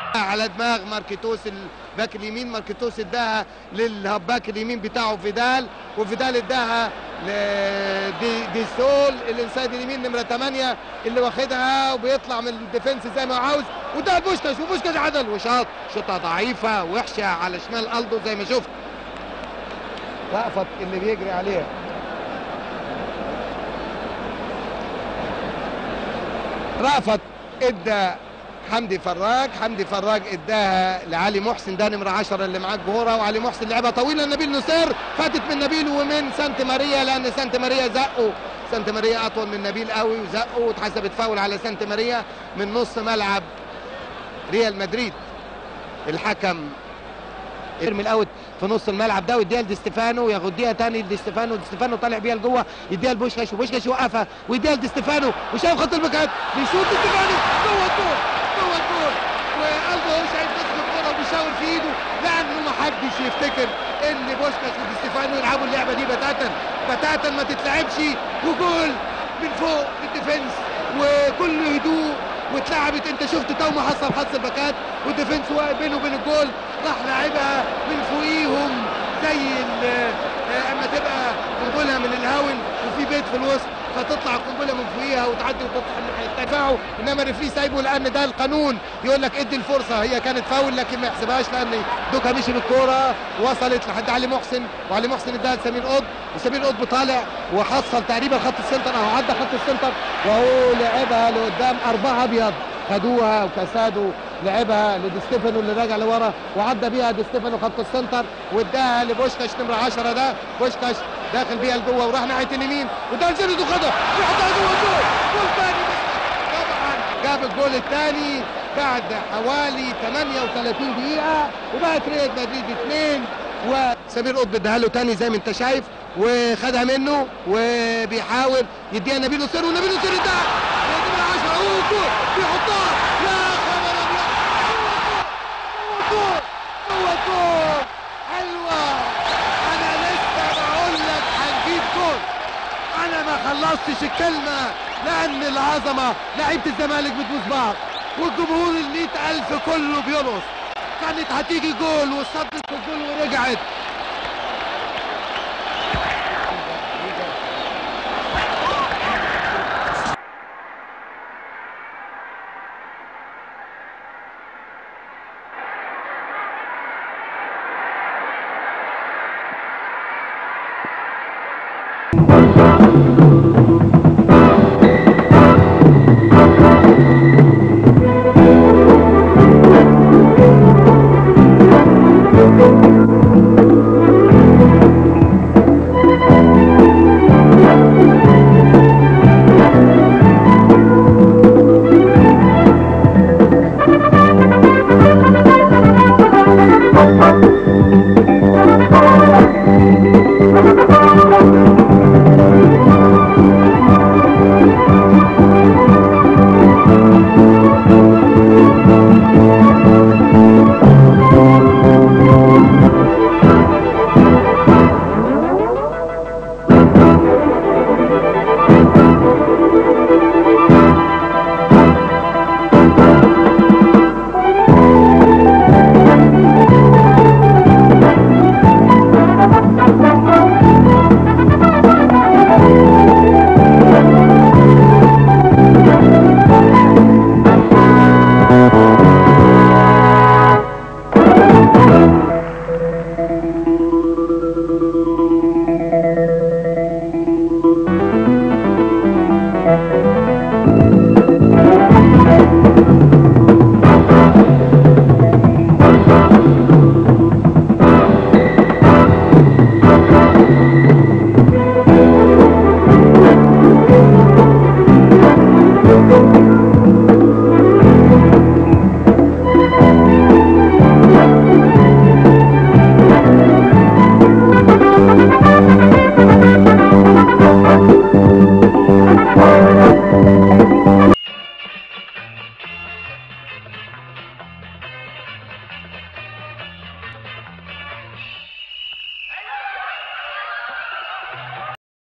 على دماغ ماركيتوس الباك اليمين. ماركيتوس اداها للهباك اليمين بتاعه فيدال، وفيدال اداها دي سول الانسايد اليمين نمره 8 اللي واخدها وبيطلع من الديفنس زي ما عاوز، وده بوشكاش وبوشكاش عدل وشاط شوطه ضعيفه وحشه على شمال الدو زي ما شفت. رأفت اللي بيجري عليها. رأفت ادى حمدي فراج اداها لعلي محسن، ده نمره 10 اللي معاه الجوهره، وعلي محسن لعبها طويله لنبيل نصير، فاتت من نبيل ومن سانت ماريا لان سانت ماريا زقه. سانت ماريا اطول من نبيل قوي وزقه، واتحسبت فاول على سانت ماريا من نص ملعب ريال مدريد. الحكم يرمي الاوت في نص الملعب ده ويديها لدي ستيفانو، وياخديها تاني لدي ستيفانو، دي ستيفانو طالع بيها لجوه، يديها لبوشكاش وبوشكاش يوقفها ويديها لدي ستيفانو وشايف خط المكان بيشوط دي ستيفانو جوه الجول جوه الجول، وقلبه هو شايف نص الكوره وبيشاور في ايده، لانه ما حدش يفتكر ان بوشكاش ودي ستيفانو يلعبوا اللعبه دي بتاتا ما تتلعبش، وجول من فوق الديفنس وكل هدوء واتلعبت. انت شفت تو ما حصل خط الباكات والديفنس واقف بينه وبين الجول، راح لعبها من فوقيهم زي اما تبقى قنبله من الهاون وفي بيت في الوسط فتطلع القنبله من فوقيها وتعدي وتطلع الناحيه الثانيه، انما الريفري سايبه لان ده القانون يقول لك ادي الفرصه. هي كانت فاول لكن ما يحسبهاش لان دوكا مشي بالكوره وصلت لحد علي محسن، وعلي محسن اداها لسمير قطب، وسمير قطب طالع وحصل تقريبا خط السنتر او عدى خط السنتر، وهو لعبها لقدام 4 ابيض خدوها وكاسادو لعبها لدي ستيفانو اللي راجع لورا وعدى بيها دي ستيفانو خط السنتر واداها لبوشكاش نمره 10 ده. بوشكاش داخل بيها لجوه وراح ناحيه اليمين وده نزلت وخدها ويحطها جوه الجول، جول ثاني طبعا جاب الجول الثاني بعد حوالي 38 دقيقه وبقت ريال مدريد 2. وسمير قطب اداها له ثاني زي ما انت شايف وخدها منه وبيحاول يديها نبيل نصير، ونبيل نصير اداها نمره 10 جول بيحطها يا خبر ابيض جوه جول حلوه. انا لسه بقول لك هنجيب جول، انا ما خلصتش الكلمه لان العظمه لعيبه الزمالك بتبوس بعض والجمهور ال 100,000 كله بيرقص، كانت هتيجي جول وصدت في الجول ورجعت.